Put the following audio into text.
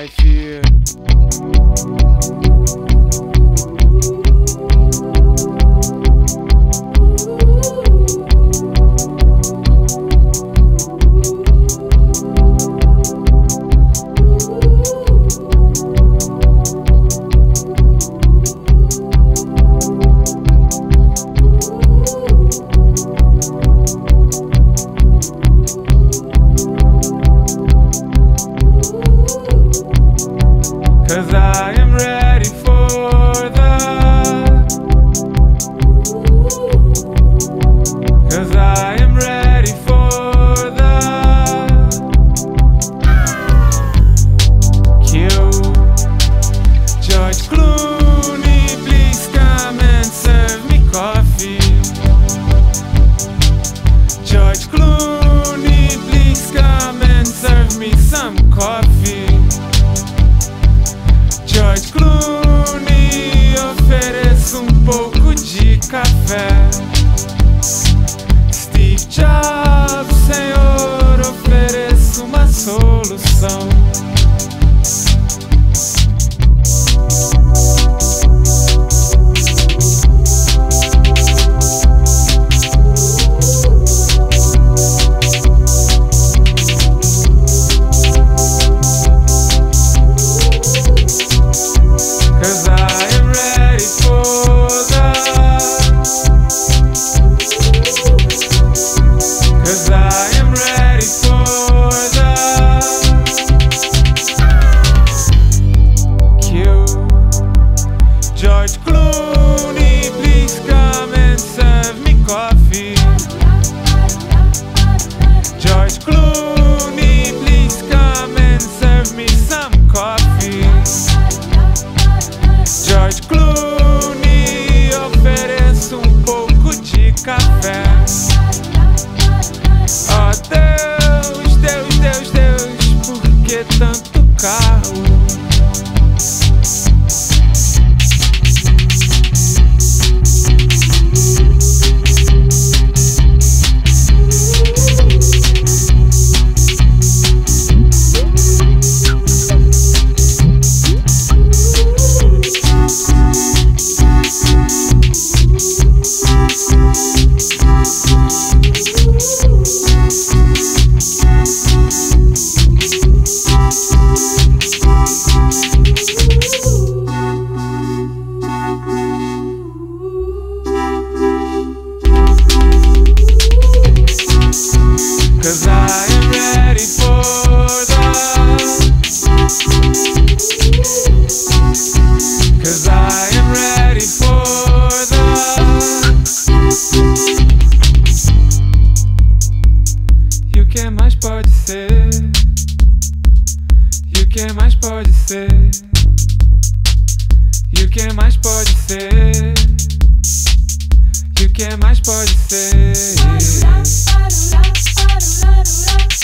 life here. Cause I am ready for Cause I am ready for kill George Clooney, please come and serve me coffee. George Clooney, please come and serve me some coffee. George Clooney, ofereço pouco de café. Steve Jobs, senhor, ofereço uma solução. Cause I am ready for Cause I am ready for kill George Clooney, please come and serve me coffee. George Clooney, please come and serve me some coffee. George Clooney, ofereço pouco de café. Oh Deus, Deus, Deus, Deus, por que tanto carro? Cause I am ready for Cause I am ready for E o que mais pode ser? E o que mais pode ser? E o que mais pode ser? E o que mais pode ser?